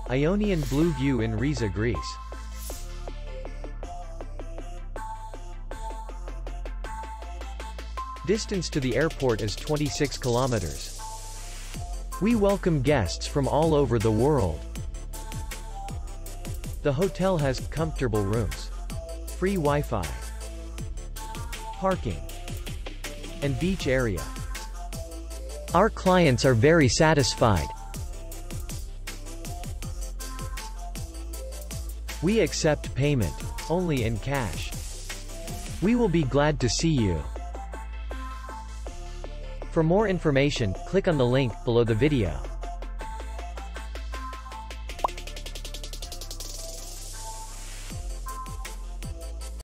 Ionian Blue View in Riza, Greece. Distance to the airport is 26 kilometers. We welcome guests from all over the world. The hotel has comfortable rooms, free Wi-Fi, parking, and beach area. Our clients are very satisfied. We accept payment only in cash. We will be glad to see you. For more information, click on the link below the video.